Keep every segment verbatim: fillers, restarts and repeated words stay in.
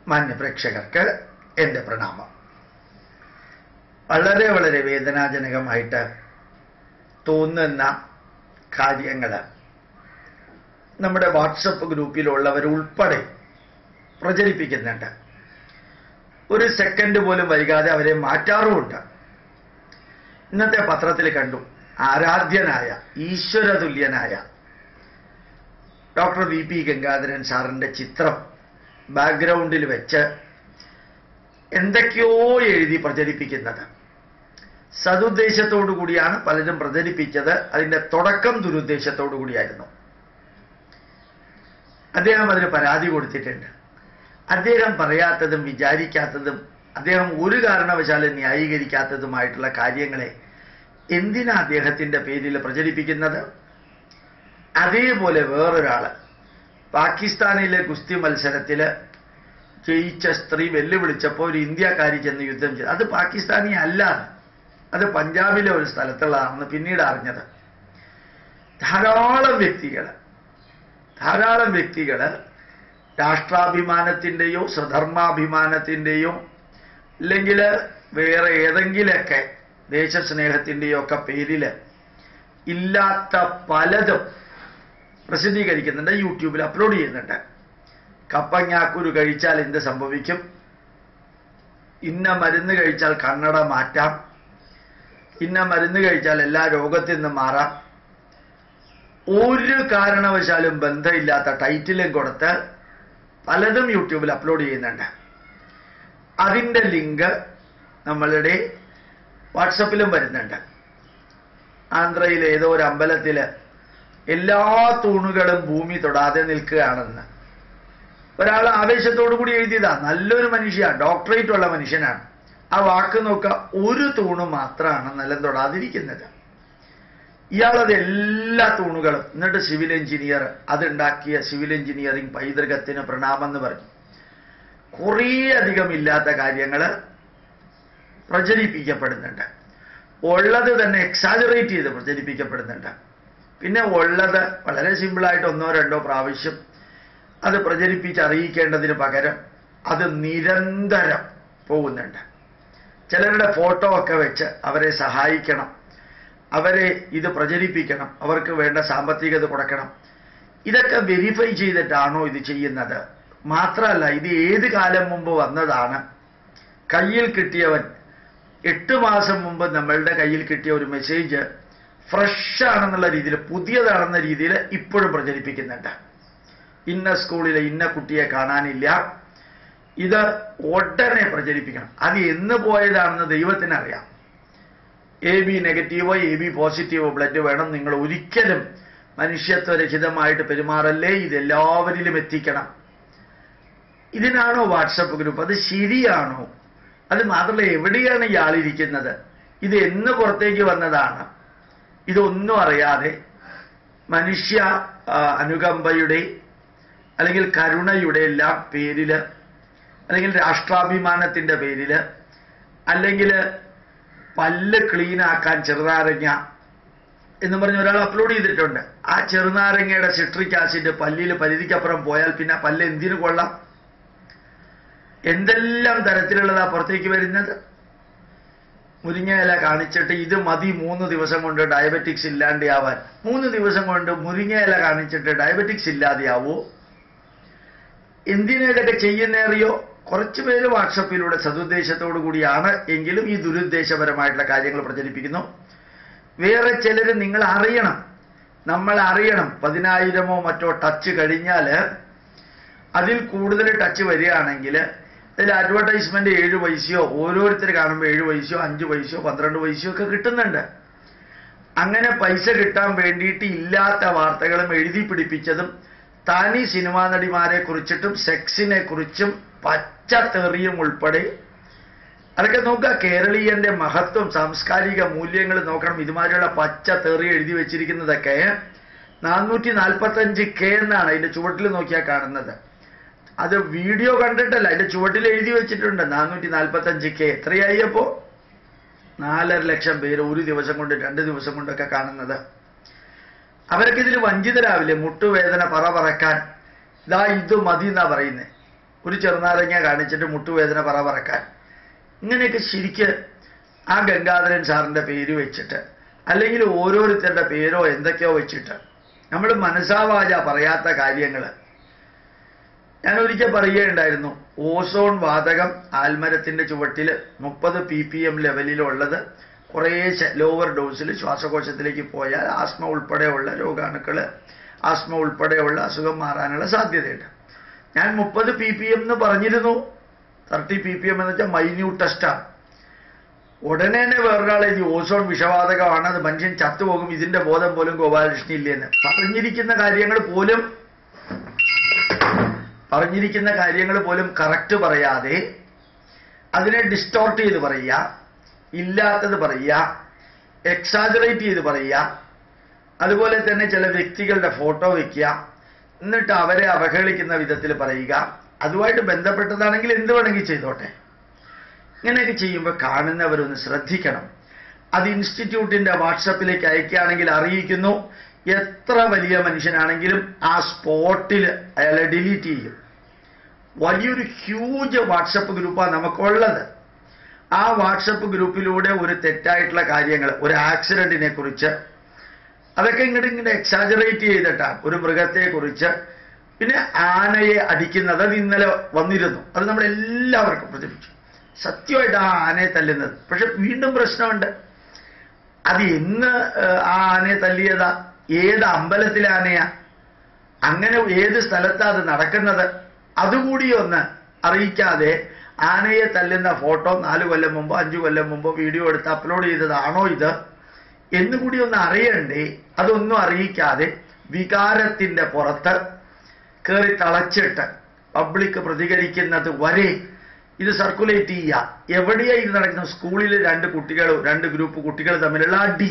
മാന്യപ്രേക്ഷകർക്ക് എൻ്റെ പ്രണാമം. വളരെ വളരെ വേദനാജനകമായിട്ട് തോന്നുന്ന കാര്യങ്ങൾ നമ്മുടെ വാട്സപ്പ് ഗ്രൂപ്പിലുള്ളവരുൾപ്പെടെ പ്രചരിപ്പിക്കുന്നുണ്ട്. ഒരു സെക്കൻഡ് പോലും വൈകാതെ അവരെ മാറ്റാറുമുണ്ട്. ഇന്നത്തെ പത്രത്തിൽ കണ്ടു, ആരാധ്യനായ ഈശ്വരതുല്യനായ ഡോക്ടർ വി പി ഗംഗാധരൻ സാറിൻ്റെ ചിത്രം ബാക്ക്ഗ്രൗണ്ടിൽ വെച്ച് എന്തൊക്കെയോ എഴുതി പ്രചരിപ്പിക്കുന്നത്. സതുദ്ദേശത്തോടു കൂടിയാണ് പലരും പ്രചരിപ്പിച്ചത്. അതിൻ്റെ തുടക്കം ദുരുദ്ദേശത്തോടു കൂടിയായിരുന്നു. അദ്ദേഹം അതിന് പരാതി കൊടുത്തിട്ടുണ്ട്. അദ്ദേഹം പറയാത്തതും വിചാരിക്കാത്തതും അദ്ദേഹം ഒരു കാരണവശാലും ന്യായീകരിക്കാത്തതുമായിട്ടുള്ള കാര്യങ്ങളെ എന്തിനാ അദ്ദേഹത്തിൻ്റെ പേരിൽ പ്രചരിപ്പിക്കുന്നത്? അതേപോലെ വേറൊരാൾ പാകിസ്ഥാനിലെ ഗുസ്തി മത്സരത്തിൽ ജയിച്ച സ്ത്രീ വെല്ലുവിളിച്ചപ്പോൾ ഒരു ഇന്ത്യക്കാരി ചെന്ന് യുദ്ധം ചെയ്തു. അത് പാകിസ്ഥാനി അല്ല, അത് പഞ്ചാബിലെ ഒരു സ്ഥലത്തുള്ളതാണെന്ന് പിന്നീട് അറിഞ്ഞത്. ധാരാളം വ്യക്തികൾ ധാരാളം വ്യക്തികൾ രാഷ്ട്രാഭിമാനത്തിൻ്റെയോ സ്വധർമാഭിമാനത്തിൻ്റെയോ അല്ലെങ്കിൽ വേറെ ഏതെങ്കിലുമൊക്കെ ദേശസ്നേഹത്തിൻ്റെയോ ഒക്കെ പേരിൽ ഇല്ലാത്ത പലതും പ്രസിദ്ധീകരിക്കുന്നുണ്ട്, യൂട്യൂബിൽ അപ്ലോഡ് ചെയ്യുന്നുണ്ട്. കപ്പങ്ങാക്കുരു കഴിച്ചാൽ എന്ത് സംഭവിക്കും, ഇന്ന മരുന്ന് കഴിച്ചാൽ കണ്ണട മാറ്റാം, ഇന്ന മരുന്ന് കഴിച്ചാൽ എല്ലാ രോഗത്തിൽ നിന്നും മാറാം, ഒരു കാരണവശാലും ബന്ധമില്ലാത്ത ടൈറ്റിലും കൊടുത്ത് പലതും യൂട്യൂബിൽ അപ്ലോഡ് ചെയ്യുന്നുണ്ട്. അതിൻ്റെ ലിങ്ക് നമ്മളുടെ വാട്സപ്പിലും വരുന്നുണ്ട്. ആന്ധ്രയിലെ ഏതോ ഒരു അമ്പലത്തിൽ എല്ലാ തൂണുകളും ഭൂമി തൊടാതെ നിൽക്കുകയാണെന്ന് ഒരാൾ ആവേശത്തോടു കൂടി എഴുതിയതാ. നല്ലൊരു മനുഷ്യനാണ്, ഡോക്ടറേറ്റ് ഉള്ള മനുഷ്യനാണ്. ആ വാക്ക് നോക്കുക, ഒരു തൂണ് മാത്രമാണ് നിലം തൊടാതിരിക്കുന്നത്. ഇയാളത് എല്ലാ തൂണുകളും, എന്നിട്ട് സിവിൽ എഞ്ചിനീയർ, അതുണ്ടാക്കിയ സിവിൽ എഞ്ചിനീയറിംഗ് പൈതൃകത്തിന് പ്രണാമെന്ന് പറഞ്ഞു. കുറേ അധികം ഇല്ലാത്ത കാര്യങ്ങൾ പ്രചരിപ്പിക്കപ്പെടുന്നുണ്ട്. ഉള്ളത് തന്നെ എക്സാജറേറ്റ് ചെയ്ത് പ്രചരിപ്പിക്കപ്പെടുന്നുണ്ട്. പിന്നെ ഉള്ളത് വളരെ സിമ്പിളായിട്ട് ഒന്നോ രണ്ടോ പ്രാവശ്യം അത് പ്രചരിപ്പിച്ച് അറിയിക്കേണ്ടതിന് പകരം അത് നിരന്തരം പോകുന്നുണ്ട്. ചിലരുടെ ഫോട്ടോ ഒക്കെ വെച്ച് അവരെ സഹായിക്കണം, അവരെ ഇത് പ്രചരിപ്പിക്കണം, അവർക്ക് വേണ്ട സാമ്പത്തികത കൊടുക്കണം. ഇതൊക്കെ വെരിഫൈ ചെയ്തിട്ടാണോ ഇത് ചെയ്യുന്നത്? മാത്രമല്ല, ഇത് ഏത് കാലം മുമ്പ് വന്നതാണ്? കയ്യിൽ കിട്ടിയവൻ എട്ട് മാസം മുമ്പ് നമ്മളുടെ കയ്യിൽ കിട്ടിയ ഒരു മെസ്സേജ് ഫ്രഷ് ആണെന്നുള്ള രീതിയിൽ, പുതിയതാണെന്ന രീതിയിൽ ഇപ്പോഴും പ്രചരിപ്പിക്കുന്നുണ്ട്. ഇന്ന സ്കൂളിലെ ഇന്ന കുട്ടിയെ കാണാനില്ല, ഇത് ഉടനെ പ്രചരിപ്പിക്കണം. അത് എന്ന് പോയതാണെന്ന് ദൈവത്തിനറിയാം. എ ബി നെഗറ്റീവോ എ ബി പോസിറ്റീവോ ബ്ലഡ് വേണം. നിങ്ങൾ ഒരിക്കലും മനുഷ്യത്വരഹിതമായിട്ട് പെരുമാറല്ലേ, ഇതെല്ലാവരിലും എത്തിക്കണം. ഇതിനാണോ വാട്സപ്പ് ഗ്രൂപ്പ്? അത് ശരിയാണോ? അത് മാത്രമല്ല, എവിടെയാണ് ഇയാളിരിക്കുന്നത്? ഇത് എന്ന് പുറത്തേക്ക് വന്നതാണ്? ഇതൊന്നും അറിയാതെ മനുഷ്യ അനുകമ്പയുടെ അല്ലെങ്കിൽ കരുണയുടെ എല്ലാം പേരിൽ, അല്ലെങ്കിൽ രാഷ്ട്രാഭിമാനത്തിൻ്റെ പേരിൽ, അല്ലെങ്കിൽ പല്ല് ക്ലീനാക്കാൻ ചെറുനാരങ്ങ എന്ന് പറഞ്ഞ് ഒരാൾ അപ്ലോഡ് ചെയ്തിട്ടുണ്ട്. ആ ചെറുനാരങ്ങയുടെ സിട്രിക് ആസിഡ് പല്ലിൽ പരിധിക്കപ്പുറം പോയാൽ പിന്നെ പല്ല് എന്തിനു കൊള്ളാം? എന്തെല്ലാം തരത്തിലുള്ളതാ പുറത്തേക്ക് വരുന്നത്. മുരിങ്ങ ഇല കാണിച്ചിട്ട് ഇത് മതി മൂന്ന് ദിവസം കൊണ്ട് ഡയബറ്റിക്സ് ഇല്ലാതെയാവാൻ. മൂന്ന് ദിവസം കൊണ്ട് മുരിങ്ങ ഇല കാണിച്ചിട്ട് ഡയബറ്റിക്സ് ഇല്ലാതെയാവോ? എന്തിനാ ഇതൊക്കെ ചെയ്യുന്നേറിയോ? കുറച്ചു പേര് വാട്സപ്പിലൂടെ സതുദ്ദേശത്തോടു കൂടിയാണ് എങ്കിലും ഈ ദുരുദ്ദേശപരമായിട്ടുള്ള കാര്യങ്ങൾ പ്രചരിപ്പിക്കുന്നു. വേറെ ചിലർ നിങ്ങൾ അറിയണം, നമ്മൾ അറിയണം, പതിനായിരമോ മറ്റോ ടച്ച് കഴിഞ്ഞാൽ, അതിൽ കൂടുതൽ ടച്ച് വരികയാണെങ്കിൽ അതിൽ അഡ്വർടൈസ്മെന്റ് ഏഴ് പൈസയോ ഓരോരുത്തർ കാണുമ്പോൾ ഏഴ് പൈസയോ അഞ്ച് പൈസയോ പന്ത്രണ്ട് പൈസയോ ഒക്കെ കിട്ടുന്നുണ്ട്. അങ്ങനെ പൈസ കിട്ടാൻ വേണ്ടിയിട്ട് ഇല്ലാത്ത വാർത്തകളും എഴുതി പിടിപ്പിച്ചതും തനി സിനിമാ നടിമാരെ കുറിച്ചിട്ടും സെക്സിനെ കുറിച്ചും പച്ചത്തെറിയും ഉൾപ്പെടെ അതൊക്കെ നോക്കുക. കേരളീയന്റെ മഹത്വം, സാംസ്കാരിക മൂല്യങ്ങൾ നോക്കണം. ഇതുമാതിരിയുള്ള പച്ചത്തെറി എഴുതി വെച്ചിരിക്കുന്നതൊക്കെ നാനൂറ്റി നാൽപ്പത്തഞ്ച് കെ എന്നാണ് അതിന്റെ ചുവട്ടിൽ നോക്കിയാൽ കാണുന്നത്. അത് വീഡിയോ കണ്ടിട്ടല്ല, അതിന്റെ ചുവട്ടിൽ എഴുതി വെച്ചിട്ടുണ്ട് നാനൂറ്റി നാൽപ്പത്തഞ്ച് കെ. എത്രയായി അപ്പോ? നാലര ലക്ഷം പേര് ഒരു ദിവസം കൊണ്ട് രണ്ട് ദിവസം കൊണ്ടൊക്കെ കാണുന്നത്. അവരൊക്കെ ഇതിൽ വഞ്ചിതരാവില്ലേ? മുട്ടുവേദന പറ പറക്കാൻ ഇതാ ഇത് മതി എന്നാ പറയുന്നത്. ഒരു ചെറുനാരങ്ങ കാണിച്ചിട്ട് മുട്ടുവേദന പറ പറക്കാൻ. ഇങ്ങനെയൊക്കെ ശരിക്ക് ആ ഗംഗാധരൻ സാറിൻ്റെ പേര് വെച്ചിട്ട് അല്ലെങ്കിൽ ഓരോരുത്തരുടെ പേരോ എന്തൊക്കെയോ വെച്ചിട്ട് നമ്മൾ മനസാവാച പറയാത്ത കാര്യങ്ങൾ. ഞാൻ ഒരിക്കൽ പറയുകയുണ്ടായിരുന്നു, ഓസോൺ വാതകം ആൽമരത്തിൻ്റെ ചുവട്ടിൽ മുപ്പത് പി പി എം ലെവലിലുള്ളത് കുറേ ലോവർ ഡോസിൽ ശ്വാസകോശത്തിലേക്ക് പോയാൽ ആസ്മ ഉൾപ്പെടെയുള്ള രോഗാണുക്കൾ ആസ്മ ഉൾപ്പെടെയുള്ള അസുഖം മാറാനുള്ള സാധ്യതയുണ്ട്. ഞാൻ മുപ്പത് പി പി എം എന്ന് പറഞ്ഞിരുന്നു. തേർട്ടി പി പി എം എന്ന് വെച്ചാൽ മൈന്യൂട്ടസ്റ്റാണ്. ഉടനെ തന്നെ വേറൊരാളെ ഈ ഓസോൺ വിഷവാതകമാണ്, അത് മനുഷ്യൻ ചത്തുപോകും, ഇതിന്റെ ബോധം പോലും ഗോപാലകൃഷ്ണൻ ഇല്ലേന്ന് പറഞ്ഞിരിക്കുന്ന കാര്യങ്ങൾ പോലും പറഞ്ഞിരിക്കുന്ന കാര്യങ്ങൾ പോലും കറക്റ്റ് പറയാതെ അതിനെ ഡിസ്റ്റോർട്ട് ചെയ്ത് പറയുക, ഇല്ലാത്തത് പറയുക, എക്സാജറേറ്റ് ചെയ്ത് പറയുക, അതുപോലെ തന്നെ ചില വ്യക്തികളുടെ ഫോട്ടോ വയ്ക്കുക, എന്നിട്ട് അവരെ അവഹേളിക്കുന്ന വിധത്തിൽ പറയുക. അതുമായിട്ട് ബന്ധപ്പെട്ടതാണെങ്കിൽ എന്ത് വേണമെങ്കിൽ ചെയ്തോട്ടെ. ഇങ്ങനെയൊക്കെ ചെയ്യുമ്പോൾ കാണുന്നവരൊന്ന് ശ്രദ്ധിക്കണം. അത് ഇൻസ്റ്റിറ്റ്യൂട്ടിന്റെ വാട്സപ്പിലേക്ക് അയക്കുകയാണെങ്കിൽ അറിയിക്കുന്നു, എത്ര വലിയ മനുഷ്യനാണെങ്കിലും ആ സ്പോട്ടിൽ അയാളെ ഡിലീറ്റ് ചെയ്യും. വലിയൊരു ഹ്യൂജ് വാട്സപ്പ് ഗ്രൂപ്പാണ് നമുക്കുള്ളത്. ആ വാട്സപ്പ് ഗ്രൂപ്പിലൂടെ ഒരു തെറ്റായിട്ടുള്ള കാര്യങ്ങൾ, ഒരു ആക്സിഡന്റിനെ കുറിച്ച് അതൊക്കെ ഇങ്ങോട്ട് ഇങ്ങനെ എക്സാജറേറ്റ് ചെയ്തിട്ടാണ്. ഒരു മൃഗത്തെക്കുറിച്ച്, പിന്നെ ആനയെ അടിക്കുന്നത്, അത് ഇന്നലെ വന്നിരുന്നു, അത് നമ്മളെല്ലാവർക്കും പ്രചരിപ്പിച്ചു. സത്യമായിട്ട് ആ ആനയെ തല്ലുന്നത്. പക്ഷെ വീണ്ടും പ്രശ്നമുണ്ട്, അത് എന്ന് ആ ആനയെ തല്ലിയതാ, ഏത് അമ്പലത്തിലെ ആനയാ, അങ്ങനെ ഏത് സ്ഥലത്താ അത് നടക്കുന്നത്, അതുകൂടി ഒന്ന് അറിയിക്കാതെ ആനയെ തല്ലുന്ന ഫോട്ടോ നാല് കൊല്ലം മുമ്പോ അഞ്ചു കൊല്ലം മുമ്പോ വീഡിയോ എടുത്ത് അപ്ലോഡ് ചെയ്തതാണോ ഇത് എന്നുകൂടി ഒന്ന് അറിയണ്ടേ. അതൊന്നും അറിയിക്കാതെ വികാരത്തിന്റെ പുറത്ത് കയറി തളച്ചിട്ട് പബ്ലിക് പ്രതികരിക്കുന്നത് വരെ ഇത് സർക്കുലേറ്റ് ചെയ്യുക. എവിടെയാ ഇത് നടക്കുന്നത്? സ്കൂളിൽ രണ്ട് കുട്ടികൾ, രണ്ട് ഗ്രൂപ്പ് കുട്ടികൾ തമ്മിലുള്ള അടി,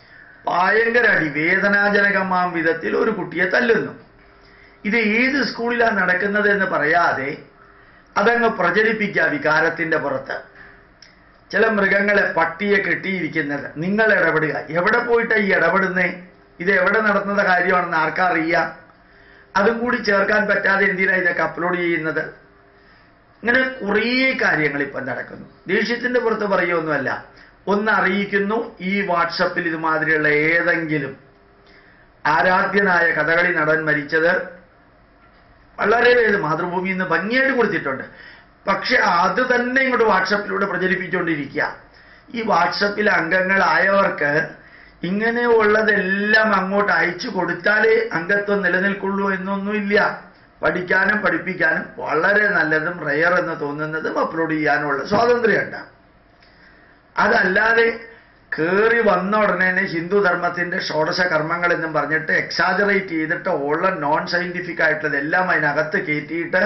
ഭയങ്കര അടി, വേദനാജനകമാം വിധത്തിൽ ഒരു കുട്ടിയെ തല്ലുന്നു. ഇത് ഏത് സ്കൂളിലാണ് നടക്കുന്നത് എന്ന് പറയാതെ അതങ്ങ് പ്രചരിപ്പിക്കുക വികാരത്തിന്റെ പുറത്ത്. ചില മൃഗങ്ങളെ, പട്ടിയെ കെട്ടിയിരിക്കുന്നത്, നിങ്ങൾ ഇടപെടുക. എവിടെ പോയിട്ടാണ് ഈ ഇടപെടുന്നേ? ഇത് എവിടെ നടത്തുന്ന കാര്യമാണെന്ന് ആർക്കറിയാം? അതും കൂടി ചേർക്കാൻ പറ്റാതെ എന്തിനാണ് ഇതൊക്കെ അപ്ലോഡ് ചെയ്യുന്നത്? ഇങ്ങനെ കുറേ കാര്യങ്ങൾ ഇപ്പം നടക്കുന്നു. ദേഷ്യത്തിന്റെ പുറത്ത് പറയുകയൊന്നുമല്ല, ഒന്ന് അറിയിക്കുന്നു. ഈ വാട്സപ്പിൽ ഇതുമാതിരിയുള്ള ഏതെങ്കിലും ആരാധ്യനായ കഥകളി നടൻ മരിച്ചത് വളരെ വേദന മാതൃഭൂമിയിൽ നിന്ന് ഭംഗിയായിട്ട് കൊടുത്തിട്ടുണ്ട്. പക്ഷെ അത് തന്നെ ഇങ്ങോട്ട് വാട്സപ്പിലൂടെ പ്രചരിപ്പിച്ചുകൊണ്ടിരിക്കുക. ഈ വാട്സപ്പിലെ അംഗങ്ങളായവർക്ക് ഇങ്ങനെയുള്ളതെല്ലാം അങ്ങോട്ട് അയച്ചു കൊടുത്താലേ അംഗത്വം നിലനിൽക്കുള്ളൂ എന്നൊന്നുമില്ല. പഠിക്കാനും പഠിപ്പിക്കാനും വളരെ നല്ലതും റെയർ എന്ന് തോന്നുന്നതും അപ്ലോഡ് ചെയ്യാനുള്ള സ്വാതന്ത്ര്യമുണ്ട്. അതല്ലാതെ കയറി വന്ന ഉടനെ തന്നെ ഹിന്ദു ധർമ്മത്തിന്റെ ഷോഡശ കർമ്മങ്ങൾ എന്നും പറഞ്ഞിട്ട് എക്സാജറേറ്റ് ചെയ്തിട്ട് ഉള്ള നോൺ സയന്റിഫിക് ആയിട്ടുള്ളതെല്ലാം അതിനകത്ത് കയറ്റിയിട്ട്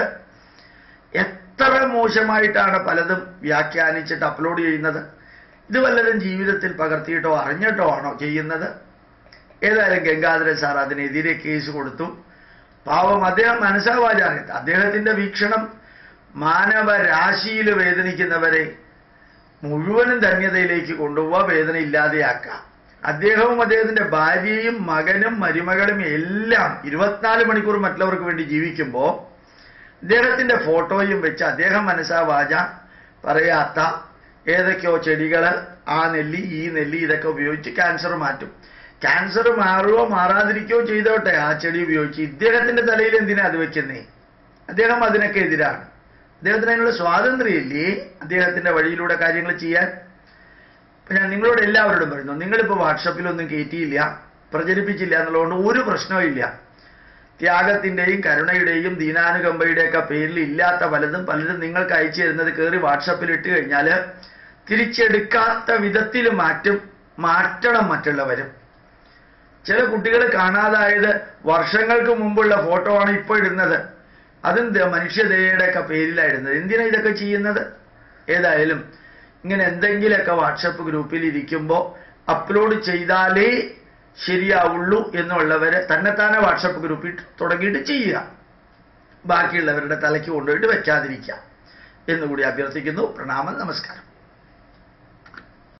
എത്ര മോശമായിട്ടാണ് പലതും വ്യാഖ്യാനിച്ചിട്ട് അപ്ലോഡ് ചെയ്യുന്നത്. ഇത് വല്ലതും ജീവിതത്തിൽ പകർത്തിയിട്ടോ അറിഞ്ഞിട്ടോ ആണോ ചെയ്യുന്നത്? ഏതായാലും ഗംഗാധരൻ സാർ അതിനെതിരെ കേസ് കൊടുത്തു. പാവം അദ്ദേഹം മനസ്സാവാചാറിയത്. അദ്ദേഹത്തിന്റെ വീക്ഷണം മാനവരാശിയിൽ വേദനിക്കുന്നവരെ മുഴുവനും ധന്യതയിലേക്ക് കൊണ്ടുപോവുക, വേദന ഇല്ലാതെയാക്കുക. അദ്ദേഹവും അദ്ദേഹത്തിന്റെ ഭാര്യയും മകനും മരുമകളും എല്ലാം ഇരുപത്തിനാല് മണിക്കൂർ മറ്റുള്ളവർക്ക് വേണ്ടി ജീവിക്കുമ്പോൾ അദ്ദേഹത്തിന്റെ ഫോട്ടോയും വെച്ച് അദ്ദേഹം മനസ്സാവാച പറയാത്ത ഏതൊക്കെയോ ചെടികൾ, ആ നെല്ലി ഈ നെല്ലി ഇതൊക്കെ ഉപയോഗിച്ച് ക്യാൻസർ മാറ്റും. ക്യാൻസർ മാറുകയോ മാറാതിരിക്കുകയോ ചെയ്തോട്ടെ, ആ ചെടി ഉപയോഗിച്ച് ഇദ്ദേഹത്തിന്റെ തലയിൽ എന്തിനാ അത് വെക്കുന്നേ? അദ്ദേഹം അതിനൊക്കെ എതിരാണ്. അദ്ദേഹത്തിന് അതിനുള്ള സ്വാതന്ത്ര്യമില്ലേ അദ്ദേഹത്തിന്റെ വഴിയിലൂടെ കാര്യങ്ങൾ ചെയ്യാൻ? അപ്പൊ ഞാൻ നിങ്ങളോട് എല്ലാവരോടും പറയുന്നു, നിങ്ങളിപ്പോൾ വാട്സപ്പിലൊന്നും കയറ്റിയില്ല, പ്രചരിപ്പിച്ചില്ല എന്നുള്ളതുകൊണ്ട് ഒരു പ്രശ്നവും ഇല്ല. ത്യാഗത്തിന്റെയും കരുണയുടെയും ദീനാനുകമ്പയുടെയൊക്കെ പേരിൽ ഇല്ലാത്ത പലതും പലരും നിങ്ങൾക്ക് അയച്ചു തരുന്നത് കയറി വാട്സപ്പിൽ ഇട്ട് കഴിഞ്ഞാൽ തിരിച്ചെടുക്കാത്ത വിധത്തിൽ മാറ്റും മാറ്റണം മറ്റുള്ളവരും. ചില കുട്ടികൾ കാണാതായത് വർഷങ്ങൾക്ക് മുമ്പുള്ള ഫോട്ടോ ആണ് ഇപ്പോൾ ഇടുന്നത്. അതും മനുഷ്യദയയുടെ ഒക്കെ പേരിലായിരുന്നത്. എന്തിനാ ഇതൊക്കെ ചെയ്യുന്നത്? ഏതായാലും ഇങ്ങനെ എന്തെങ്കിലുമൊക്കെ വാട്സപ്പ് ഗ്രൂപ്പിൽ ഇരിക്കുമ്പോൾ അപ്ലോഡ് ചെയ്താലേ ശരിയാവുള്ളൂ എന്നുള്ളവരെ തന്നെത്താനെ വാട്സപ്പ് ഗ്രൂപ്പിൽ തുടങ്ങിയിട്ട് ചെയ്യുക. ബാക്കിയുള്ളവരുടെ തലയ്ക്ക് കൊണ്ടുപോയിട്ട് വെക്കാതിരിക്കുക എന്നുകൂടി അഭ്യർത്ഥിക്കുന്നു. പ്രണാമം, നമസ്കാരം.